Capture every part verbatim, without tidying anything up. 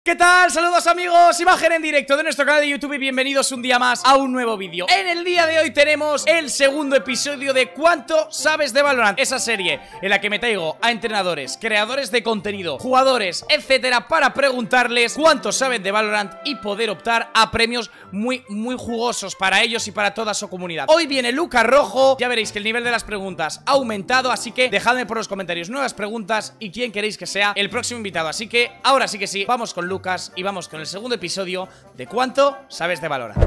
¿Qué tal? Saludos amigos, imagen en directo de nuestro canal de YouTube y bienvenidos un día más a un nuevo vídeo. En el día de hoy tenemos el segundo episodio de ¿Cuánto sabes de Valorant? Esa serie en la que me traigo a entrenadores, creadores de contenido, jugadores, etcétera, para preguntarles cuánto saben de Valorant y poder optar a premios muy, muy jugosos para ellos y para toda su comunidad. Hoy viene Lucas Rojo, ya veréis que el nivel de las preguntas ha aumentado, así que dejadme por los comentarios nuevas preguntas y quién queréis que sea el próximo invitado. Así que ahora sí que sí, vamos con Lucas y vamos con el segundo episodio de ¿Cuánto sabes de Valorant?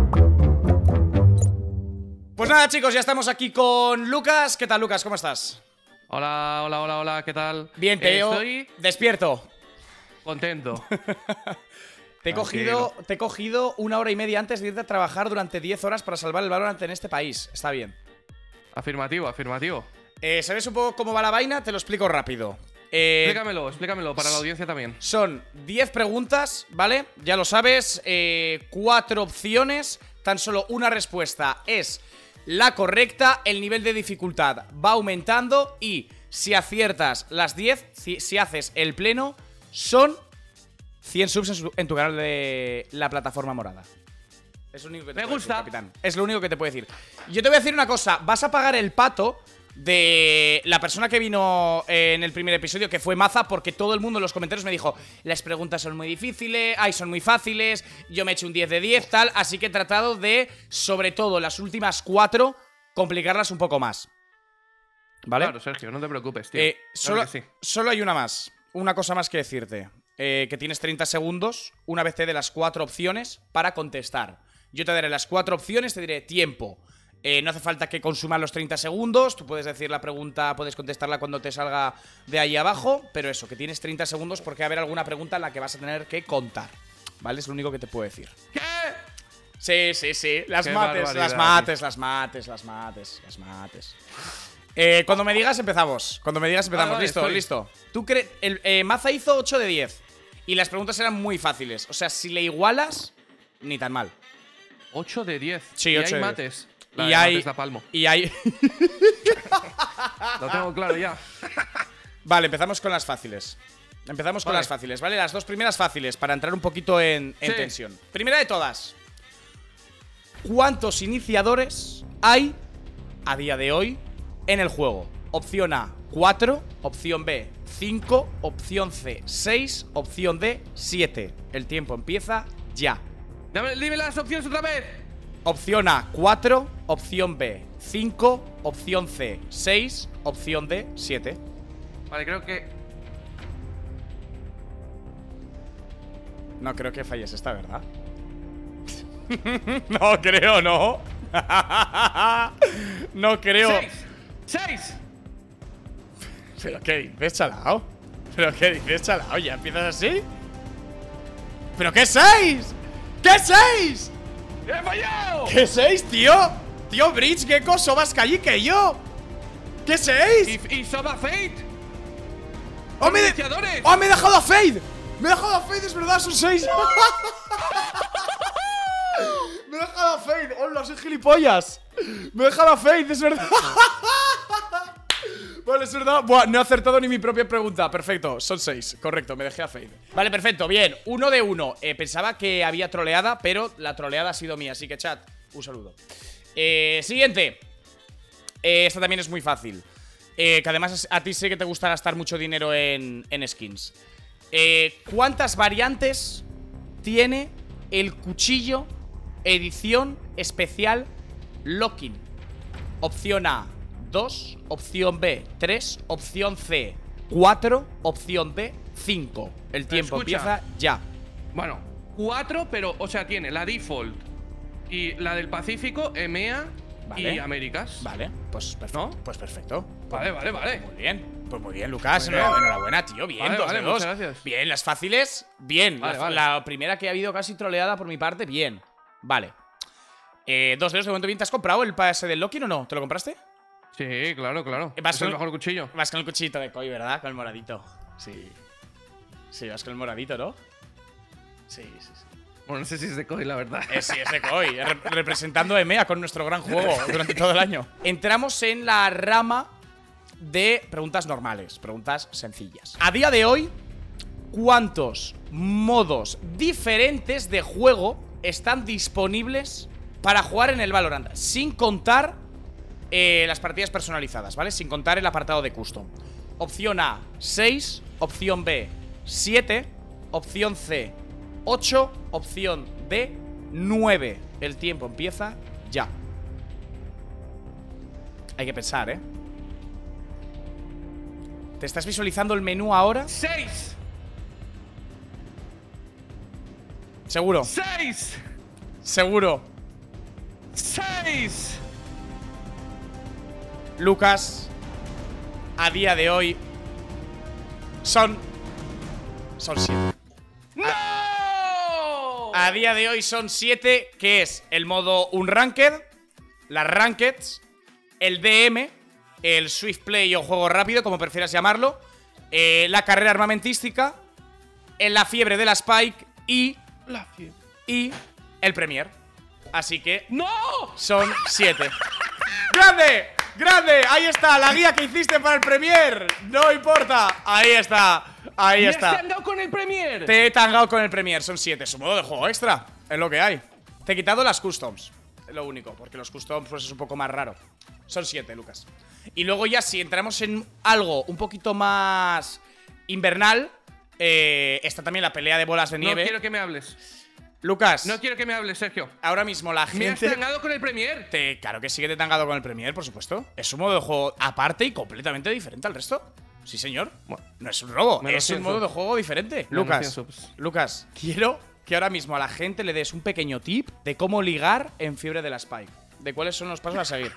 Pues nada chicos, ya estamos aquí con Lucas. ¿Qué tal Lucas? ¿Cómo estás? Hola, hola, hola, hola, ¿qué tal? Bien, te veo Estoy despierto. contento. Te he, cogido, te he cogido una hora y media antes de irte a trabajar durante diez horas para salvar el Valorant en este país. Está bien. Afirmativo, afirmativo. eh, ¿Sabes un poco cómo va la vaina? Te lo explico rápido. Eh, explícamelo, explícamelo para la audiencia también. Son diez preguntas, ¿vale? Ya lo sabes, eh, cuatro opciones, tan solo una respuesta es la correcta, el nivel de dificultad va aumentando y si aciertas las diez, si, si haces el pleno, son cien subs en, su, en tu canal de la plataforma morada. Es lo único que te Me puedo gusta. decir, capitán. Es lo único que te puedo decir. Yo te voy a decir una cosa, vas a pagar el pato de la persona que vino en el primer episodio, que fue Maza, porque todo el mundo en los comentarios me dijo: las preguntas son muy difíciles, ay, son muy fáciles, yo me he hecho un diez de diez, tal. Así que he tratado de, sobre todo las últimas cuatro, complicarlas un poco más. ¿Vale? Claro, Sergio, no te preocupes, tío. Eh, Claro solo, que sí. solo hay una más, una cosa más que decirte, eh, que tienes treinta segundos, una vez te dé las cuatro opciones para contestar. Yo te daré las cuatro opciones, te diré tiempo. Eh, no hace falta que consuman los treinta segundos. Tú puedes decir la pregunta, puedes contestarla cuando te salga de ahí abajo. Pero eso, que tienes treinta segundos porque va a haber alguna pregunta en la que vas a tener que contar. ¿Vale? Es lo único que te puedo decir. ¿Qué? Sí, sí, sí. Las Qué mates, las barbaridad, mates, las mates, las mates, las mates. Eh, cuando me digas, empezamos. Cuando me digas, empezamos. Vale, vale, listo, estoy. listo. Tú crees. Eh, Maza hizo ocho de diez. Y las preguntas eran muy fáciles. O sea, si le igualas, ni tan mal. ocho de diez. Sí, y ocho hay de diez. mates. La Y de hay. mates la palmo. Y hay. Lo tengo claro ya. Vale, empezamos con las fáciles. Empezamos con Vale. las fáciles, ¿vale? Las dos primeras fáciles, para entrar un poquito en, en Sí. tensión. Primera de todas. ¿Cuántos iniciadores hay a día de hoy en el juego? Opción A, cuatro. Opción B, cinco. Opción C, seis. Opción D, siete. El tiempo empieza ya. Dame, dime las opciones otra vez. Opción A, cuatro. Opción B, cinco. Opción C, seis. Opción D, siete. Vale, creo que… No creo que falles esta, ¿verdad? No creo, no. No creo. ¡Seis! ¡Seis! ¿Pero qué dices, chalao? ¿Pero qué dices, chalao? ¿Ya empiezas así? ¿Pero qué seis? ¿Qué seis? ¡He fallado! ¿Qué seis, tío? Tío, Bridge, ¿qué cosa más que allí que yo? ¿Qué seis? Y, y Soba Fate. ¡Oh, me, de- iniciadores. ¡Oh, me he dejado a Fade! ¡Me he dejado a Fade, es verdad, son seis! ¡Me he dejado a Fade! ¡Hola, soy gilipollas! ¡Me he dejado a Fade, es verdad! Vale, es verdad. Buah, no he acertado ni mi propia pregunta. Perfecto, son seis. Correcto, me dejé a Fade. Vale, perfecto, bien. Uno de uno. Eh, pensaba que había troleada, pero la troleada ha sido mía. Así que, chat, un saludo. Eh, siguiente. Eh, esta también es muy fácil. Eh, que además a ti sé que te gusta gastar mucho dinero en, en skins. Eh, ¿Cuántas variantes tiene el cuchillo edición especial Locking? Opción A, dos. Opción B, tres. Opción C, cuatro. Opción D, cinco. El tiempo Escucha. empieza ya. Bueno, cuatro, pero, o sea, tiene la default y la del Pacífico, EMEA Vale. y Américas. Vale, pues perfecto. ¿No? Pues perfecto. Vale, vale, vale. Muy bien, pues muy bien, Lucas. Muy bien. Enhorabuena, tío. Bien, Vale, dos vale, de dos. muchas gracias. Bien, las fáciles, bien. Vale, la, vale. la primera que ha habido casi troleada por mi parte, bien. Vale. Eh, dos de dos, de momento bien. ¿Te has comprado el pase del Loki o no? ¿Te lo compraste? Sí, claro, claro. Eh, vas Es el con- mejor cuchillo. Vas con el cuchillito de Koi, ¿verdad? Con el moradito. Sí. Sí, vas con el moradito, ¿no? Sí, sí, sí. Bueno, no sé si es de Koi, la verdad. Eh, sí, es de Koi, re- representando a EMEA con nuestro gran juego durante todo el año. Entramos en la rama de preguntas normales, preguntas sencillas. A día de hoy, cuántos modos diferentes de juego están disponibles para jugar en el Valorant, sin contar eh, las partidas personalizadas, ¿vale? Sin contar el apartado de custom. Opción A, seis. Opción B, siete. Opción C, ocho. Opción D, nueve. El tiempo empieza ya. Hay que pensar, ¿eh? ¿Te estás visualizando el menú ahora? ¡Seis! Seguro. ¡Seis! Seguro. ¡Seis! Lucas, a día de hoy son Son siete. ¡No! A día de hoy son siete, que es el modo Unranked, las Rankeds, el D M, el Swift Play o juego rápido, como prefieras llamarlo, eh, la carrera armamentística, en la fiebre de la Spike y, La fiebre. y el Premier. Así que ¡No! son siete. ¡Grande! ¡Grande! Ahí está, la guía que hiciste para el Premier. No importa. Ahí está. Ahí ¿Me está. has tangado con el Premier? Te he tangado con el Premier. Son siete. Es un modo de juego extra. Es lo que hay. Te he quitado las customs. Es lo único. Porque los customs pues es un poco más raro. Son siete, Lucas. Y luego ya si entramos en algo un poquito más invernal, eh, está también la pelea de bolas de nieve. No quiero que me hables. Lucas, No quiero que me hables, Sergio. ahora mismo la ¿Me has gente… tangado con el Premier? Te, claro que sí que te he tangado con el Premier, por supuesto. Es un modo de juego aparte y completamente diferente al resto. Sí, señor. Bueno, No es un robo, menos es un cien modo subs. de juego diferente. Menos cien Lucas, subs. Lucas, quiero que ahora mismo a la gente le des un pequeño tip de cómo ligar en fiebre de la Spike. De cuáles son los pasos a seguir.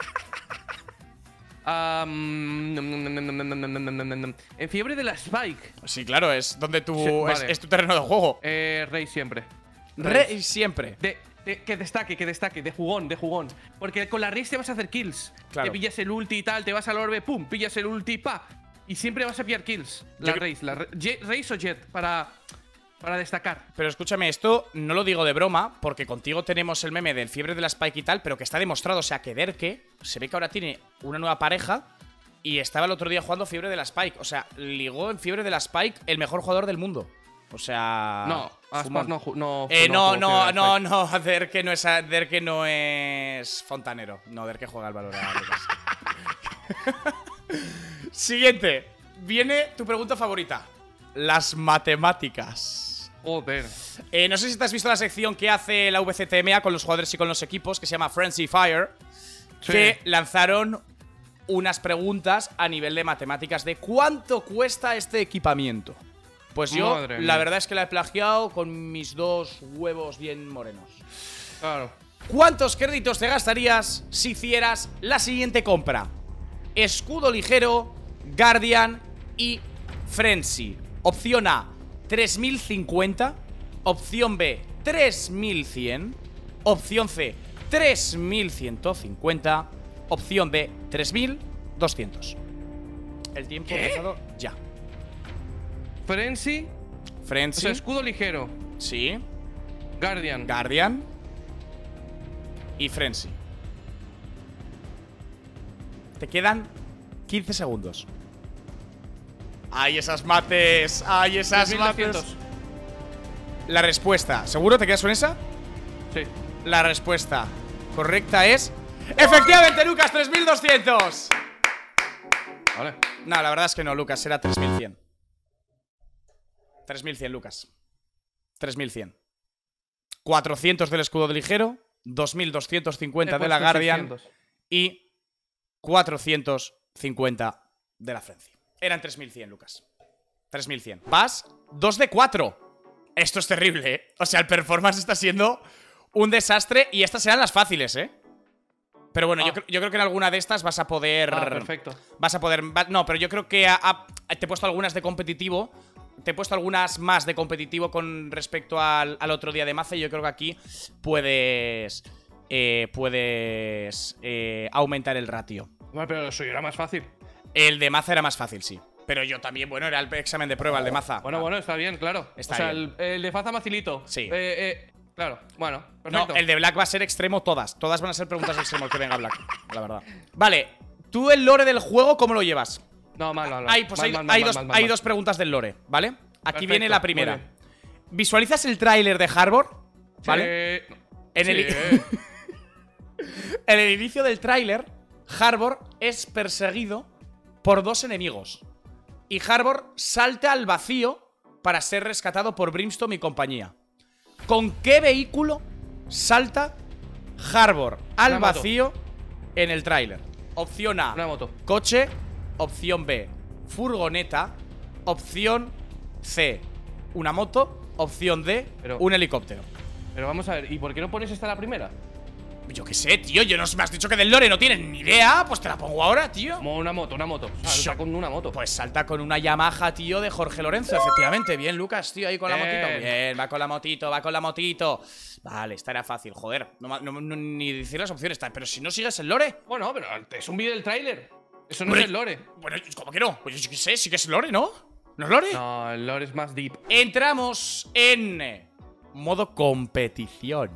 Um, nom, nom, nom, nom, nom, nom, nom, nom, nom, nom. En fiebre de la Spike. Sí, claro, es donde tú… Sí, es, vale. es tu terreno de juego. Eh, Rey siempre. Re y siempre. De, de- que destaque, que destaque, de jugón, de jugón. Porque con la Raze te vas a hacer kills. Claro. Te pillas el ulti y tal, te vas al orbe, pum, pillas el ulti, pa. Y siempre vas a pillar kills. La Yo- Raze, la Ra- Jet- Raze o Jet, para, para destacar. Pero escúchame, esto no lo digo de broma, porque contigo tenemos el meme del fiebre de la Spike y tal, pero que está demostrado. O sea, que Derke se ve que ahora tiene una nueva pareja y estaba el otro día jugando fiebre de la Spike. O sea, ligó en fiebre de la Spike el mejor jugador del mundo. O sea… No, Aspas fumón. no, ju- no. Eh, no, jugó no, fiebre de la no, Spike. no, Derke no es, Derke no es fontanero. No, Derke juega al Valorant. Lucas. Siguiente. Viene tu pregunta favorita. Las matemáticas. Joder. Eh, no sé si te has visto la sección que hace la V C T M A con los jugadores y con los equipos, que se llama Frenzy Fire, Sí. que lanzaron unas preguntas a nivel de matemáticas de cuánto cuesta este equipamiento. Pues yo, Madre la mía. verdad es que la he plagiado con mis dos huevos bien morenos. Claro. ¿Cuántos créditos te gastarías si hicieras la siguiente compra? Escudo ligero, Guardian y Frenzy. Opción A, tres mil cincuenta. Opción B, tres mil cien. Opción C, tres mil ciento cincuenta. Opción D, tres mil doscientos. El tiempo ha empezado ya. Frenzy. O Frenzy, sea, escudo ligero. sí. Guardian. Guardian y Frenzy. Te quedan quince segundos. ¡Ay, esas mates! ¡Ay, esas tres mil mates! doscientos. La respuesta, ¿seguro te quedas con esa? Sí. La respuesta correcta es… ¡efectivamente, Lucas! ¡tres mil doscientos! Vale. No, la verdad es que no, Lucas, era tres mil cien. tres mil cien, Lucas. tres mil cien. cuatrocientos del escudo de ligero, dos mil doscientos cincuenta He de la puesto Guardian seiscientos. y cuatrocientos cincuenta de la Frenzy. Eran tres mil cien, Lucas. tres mil cien. Vas dos de cuatro. Esto es terrible, ¿eh? O sea, el performance está siendo un desastre y estas serán las fáciles, ¿eh? Pero bueno, Ah. yo, cre- yo creo que en alguna de estas vas a poder… Ah, perfecto. Vas a poder… va- no, pero yo creo que a- a- te he puesto algunas de competitivo. Te he puesto algunas más de competitivo con respecto al, al otro día de Maza. Y yo creo que aquí puedes… eh, puedes eh, aumentar el ratio. Bueno, pero lo suyo era más fácil. El de Maza era más fácil, sí. Pero yo también, bueno, era el examen de prueba, el de Maza. Bueno, bueno, está bien, claro. Está o sea, bien. El, el de Faza Macilito. Sí. Eh, eh, claro, bueno, No, perfecto. el de Black va a ser extremo todas. Todas van a ser preguntas extremo el que venga Black, la verdad. Vale, tú el lore del juego, ¿cómo lo llevas? No, mal, mal, mal. Hay, pues Mal, hay, mal, hay mal, dos, mal, mal, hay mal. dos preguntas del lore, ¿vale? Aquí Perfecto, viene la primera. ¿Visualizas el tráiler de Harbor? ¿Vale? Sí. En, Sí. el... en el inicio del tráiler, Harbor es perseguido por dos enemigos. Y Harbor salta al vacío para ser rescatado por Brimstone y compañía. ¿Con qué vehículo salta Harbor al Una moto. vacío en el tráiler? Opción A, Una moto. coche. Opción B, furgoneta. Opción C, una moto. Opción D, Pero- un helicóptero. Pero vamos a ver, ¿y por qué no pones esta la primera? Yo qué sé, tío, yo no me has dicho que del lore no tienes ni idea. Pues te la pongo ahora, tío. Como una moto, una moto. Salta Yo- con una moto. Pues salta con una Yamaha, tío, de Jorge Lorenzo, efectivamente. Bien, Lucas, tío, ahí con la Bien. motito. Bien, va con la motito, va con la motito. Vale, esta era fácil, joder. No, ma- no- no- ni decir las opciones, está. Pero si no sigues el lore. Bueno, pero es un vídeo del tráiler. Eso no Hombre, es el lore. Bueno, ¿cómo que no? Pues yo qué sé, sí que es lore, ¿no? ¿No es lore? No, el lore es más deep. Entramos en modo competición.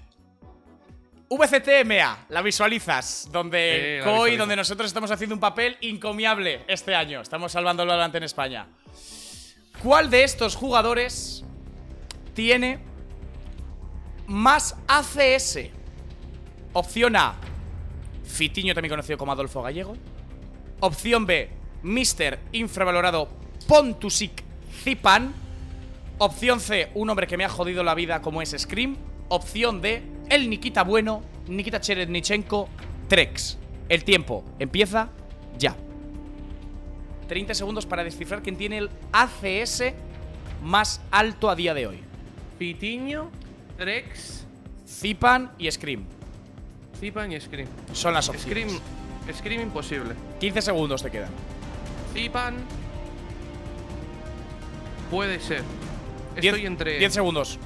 V C T M A, la visualizas, donde Sí, la Koi, visualizo. donde nosotros estamos haciendo un papel encomiable este año. Estamos salvándolo adelante en España. ¿Cuál de estos jugadores tiene más A C S? Opción A, Fitiño, también conocido como Adolfo Gallego. Opción B, míster infravalorado Pontusik Zipan. Opción C, un hombre que me ha jodido la vida como es Scream. Opción D, el Nikita bueno, Nikita Cherednichenko, Trex. El tiempo empieza ya. treinta segundos para descifrar quién tiene el A C S más alto a día de hoy. Pitiño, Trex, Zipan y Scream. Zipan y Scream. Son las opciones. Scream. Scream imposible. quince segundos te quedan. Zipan. Puede ser. diez, Estoy entre. diez segundos.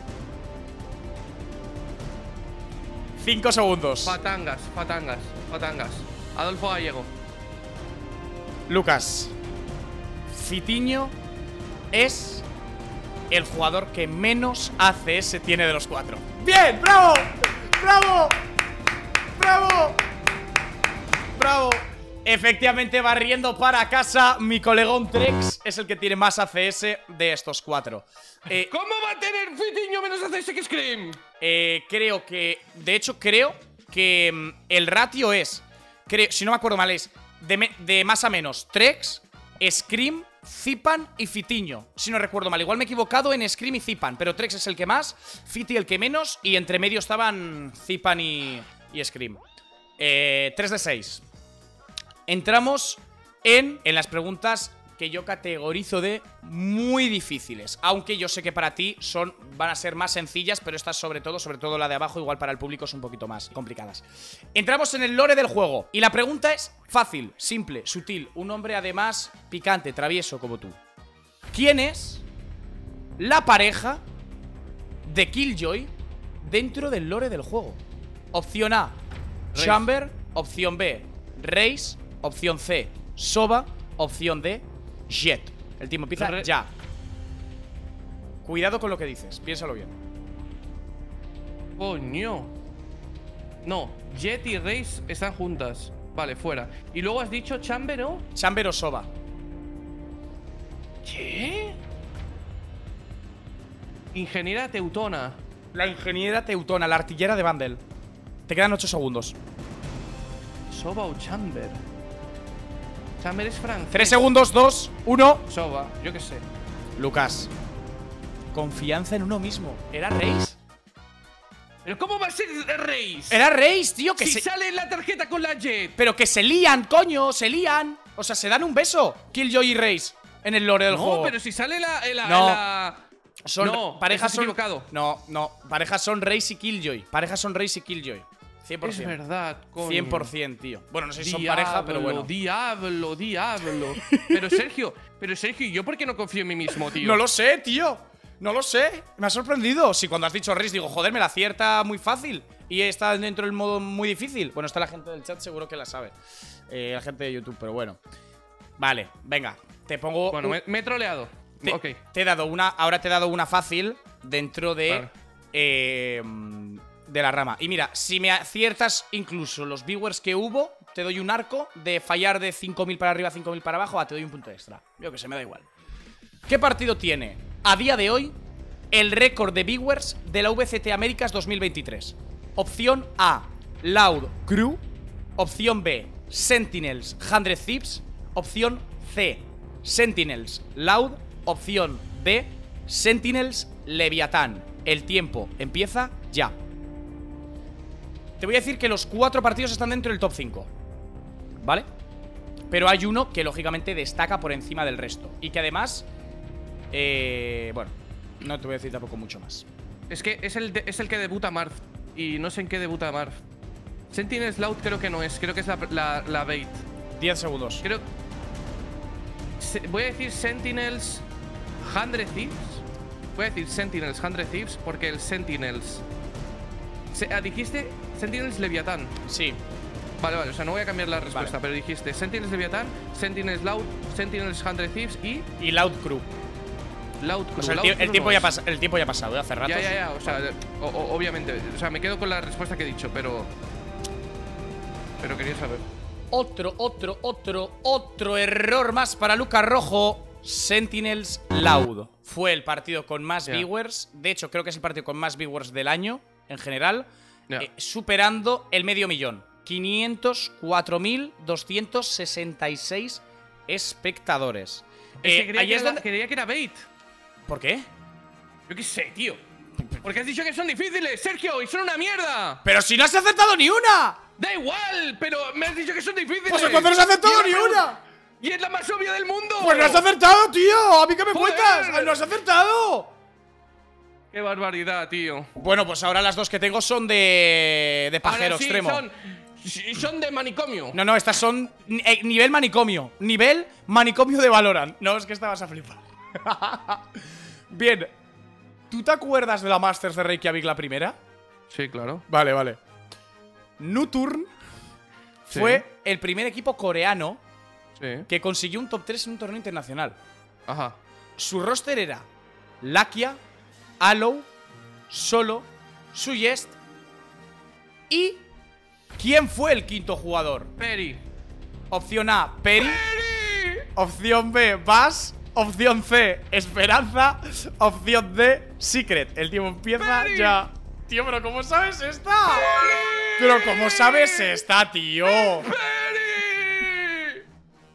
cinco segundos. Fatangas, Fatangas, Fatangas. Adolfo Gallego. Lucas, Fitiño es el jugador que menos A C S tiene de los cuatro. ¡Bien! ¡Bravo! ¡Bravo! ¡Bravo! ¡Bravo! Efectivamente, barriendo para casa, mi colegón Trex es el que tiene más A C S de estos cuatro. Eh, ¿Cómo va a tener Fitiño menos A C S que Scream? eh, creo que, de hecho, creo que mm, el ratio es, creo, si no me acuerdo mal, es de, me- de más a menos Trex, Scream, Zipan y Fitiño. Si no recuerdo mal, igual me he equivocado en Scream y Zipan, pero Trex es el que más, Fiti el que menos, y entre medio estaban Zipan y, y Scream. Eh, tres de seis. Entramos en, en las preguntas que yo categorizo de muy difíciles. Aunque yo sé que para ti son, van a ser más sencillas, pero estas sobre todo, sobre todo la de abajo, igual para el público son un poquito más complicadas. Entramos en el lore del juego. Y la pregunta es fácil, simple, sutil. Un hombre además picante, travieso como tú. ¿Quién es la pareja de Killjoy dentro del lore del juego? Opción A, Reis. Chamber. Opción B, Reis. Opción C, Soba. Opción D, Jet. El tiempo empieza Re- ya. Cuidado con lo que dices, piénsalo bien. Coño. No, Jet y Reis están juntas. Vale, fuera. Y luego has dicho Chamber, ¿no? Chamber o Soba. ¿Qué? Ingeniera Teutona. La ingeniera teutona, la artillera de Vandel. Te quedan ocho segundos. Soba o Chamber. Chamber es francés. tres segundos, dos, uno. Soba, yo qué sé. Lucas, confianza en uno mismo. ¿Era Reis? ¿Pero cómo va a ser Reis? Era Reis, tío, que si se... sale en la tarjeta con la Jet. Pero que se lían, coño, se lían. O sea, se dan un beso Killjoy y Reis en el lore del No, juego. pero si sale la. la, No. la- Son no, parejas estás son equivocado. No, no, parejas son Reis y Killjoy. Parejas son Reis y Killjoy. cien por Es ciento. verdad, coño. cien por ciento, tío. Bueno, no sé si son Diablo, pareja, pero bueno. Diablo, diablo. Pero Sergio, pero Sergio, ¿yo por qué no confío en mí mismo, tío? No lo sé, tío. No lo sé. Me ha sorprendido. Si cuando has dicho Reis digo, joder, me la acierta muy fácil. Y está dentro del modo muy difícil. Bueno, está la gente del chat, seguro que la sabe. Eh, la gente de YouTube, pero bueno. Vale, venga. Te pongo. Bueno, un- me, me he troleado. te, ok. te he dado una. Ahora te he dado una fácil dentro de. Vale. eh, de la rama. Y mira, si me aciertas incluso los viewers que hubo, te doy un arco de fallar de cinco mil para arriba, cinco mil para abajo. Ah, te doy un punto extra. Yo que sé, me da igual. ¿Qué partido tiene a día de hoy el récord de viewers de la V C T Américas dos mil veintitrés? Opción A, Loud Crew. Opción B, Sentinels Hundred Thieves. Opción C, Sentinels Loud. Opción D, Sentinels Leviatán. El tiempo empieza ya. Te voy a decir que los cuatro partidos están dentro del top cinco, ¿vale? Pero hay uno que lógicamente destaca por encima del resto. Y que además eh, bueno, no te voy a decir tampoco mucho más. Es que es el, de, es el que debuta Marth. Y no sé en qué debuta Marth. Sentinels Loud creo que no es. Creo que es la, la, la bait. diez segundos. Creo. Se, voy a decir Sentinels Hundred Thieves. Voy a decir Sentinels Hundred Thieves porque el Sentinels. Se, ah, dijiste Sentinels Leviatán. Sí. Vale, vale, o sea, no voy a cambiar la respuesta, Vale. pero dijiste Sentinels Leviatán, Sentinels Loud, Sentinels Hundred Thieves y Y Loud Crew. Loud Crew. O sea, el, Loud tie- el Crew tiempo no ya es. pasa, el tiempo ya ha pasado, ¿eh? Hace rato. Ya, ya, ya, o sea, o- o- obviamente. O sea, me quedo con la respuesta que he dicho, pero. Pero quería saber. Otro, otro, otro, otro error más para Lucas Rojo. Sentinels Loud. Fue el partido con más Ya. viewers. De hecho, creo que es el partido con más viewers del año, en general. Ya. eh, superando el medio millón. quinientos cuatro mil doscientos sesenta y seis espectadores. Es Eh, que creía, ahí que es era, donde- creía que era bait. ¿Por qué? Yo qué sé, tío. Porque has dicho que son difíciles, Sergio, y son una mierda. ¡Pero si no has acertado ni una! Da igual, pero me has dicho que son difíciles. ¡Pues entonces no has acertado Y es ni la pregun- una! Y es la más obvia del mundo. ¡Pues no has acertado, tío! ¿A mí qué me Joder. cuentas? ¡No has acertado! Qué barbaridad, tío. Bueno, pues ahora las dos que tengo son de, de pajero Ahora sí, extremo. Son, sí, son de manicomio. No, no, estas son ni- eh, nivel manicomio. Nivel manicomio de Valorant. No, es que estabas a flipar. Bien. ¿Tú te acuerdas de la Masters de Reykjavik la primera? Sí, claro. Vale, vale. Nuturn Sí. fue el primer equipo coreano Sí. que consiguió un top tres en un torneo internacional. Ajá. Su roster era Lakia, Allow, Solo, Suyest y... ¿quién fue el quinto jugador? Peri. Opción A, Peri. ¡Peri! Opción B, Bass. Opción C, Esperanza. Opción D, Secret. El tiempo empieza Peri. ya. Tío, pero ¿cómo sabes esta? Pero ¿cómo sabes esta, tío? ¡Peri!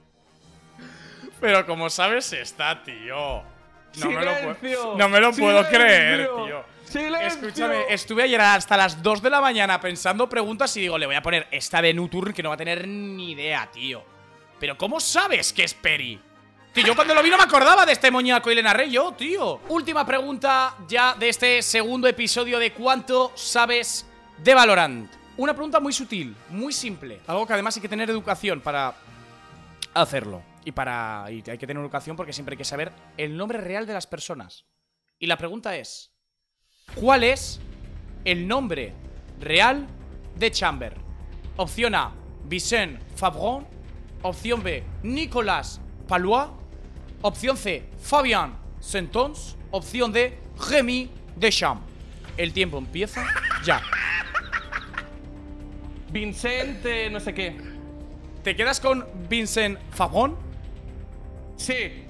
Pero ¿cómo sabes esta, tío? No me lo puedo, Silencio. no me lo puedo Silencio. creer, tío. Silencio. Escúchame, estuve ayer hasta las dos de la mañana pensando preguntas y digo, le voy a poner esta de Nuturn que no va a tener ni idea, tío. Pero ¿cómo sabes que es Peri? Que yo cuando lo vi no me acordaba de este moñaco y le narré yo, tío. Última pregunta ya de este segundo episodio de ¿cuánto sabes de Valorant? Una pregunta muy sutil, muy simple. Algo que además hay que tener educación para hacerlo. Y para y hay que tener educación porque siempre hay que saber el nombre real de las personas. Y la pregunta es, ¿cuál es el nombre real de Chamber? Opción A, Vicent Fabron. Opción B, Nicolas Palois. Opción C, Fabien Sentons. Opción D, Rémi Deschamps. El tiempo empieza ya. Vincent, eh, no sé qué. ¿Te quedas con Vincent Fabron? Sí.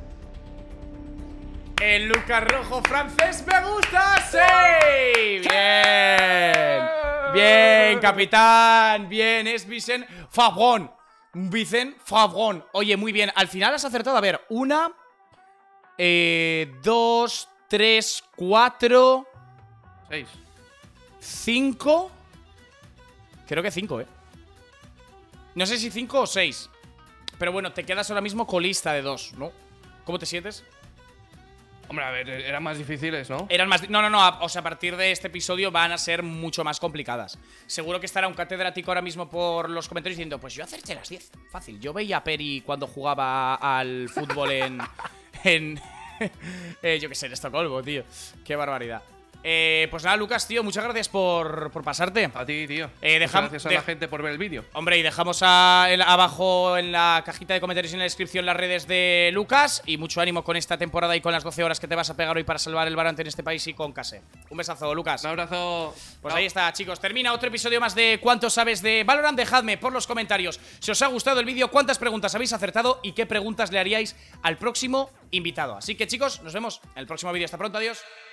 El Lucas Rojo francés me gusta, sí. Bien. Bien, capitán. Bien, es Vicent Fabron. Vicent Fabron. Oye, muy bien. Al final has acertado. A ver, una, eh, dos, tres, cuatro, Seis. cinco. Creo que cinco, eh. No sé si cinco o seis. Pero bueno, te quedas ahora mismo colista de dos, ¿no? ¿Cómo te sientes? Hombre, a ver, eran más difíciles, ¿no? Eran más... No, no, no. a- O sea, a partir de este episodio van a ser mucho más complicadas. Seguro que estará un catedrático ahora mismo por los comentarios diciendo, pues yo acerté las diez. Fácil. Yo veía a Peri cuando jugaba al fútbol en... en... eh, yo qué sé, en Estocolmo, tío. Qué barbaridad. Eh, pues nada, Lucas, tío, muchas gracias por, por pasarte. A ti, tío. Eh, Muchas gracias a de la gente por ver el vídeo. Hombre, y dejamos a, el, abajo en la cajita de comentarios y en la descripción las redes de Lucas. Y mucho ánimo con esta temporada y con las doce horas que te vas a pegar hoy para salvar el Valorant en este país y con Case. Un besazo, Lucas. Un abrazo. Pues Chao. ahí está, chicos. Termina otro episodio más de ¿Cuánto sabes de Valorant? Dejadme por los comentarios si os ha gustado el vídeo, cuántas preguntas habéis acertado y qué preguntas le haríais al próximo invitado. Así que, chicos, nos vemos en el próximo vídeo. Hasta pronto, adiós.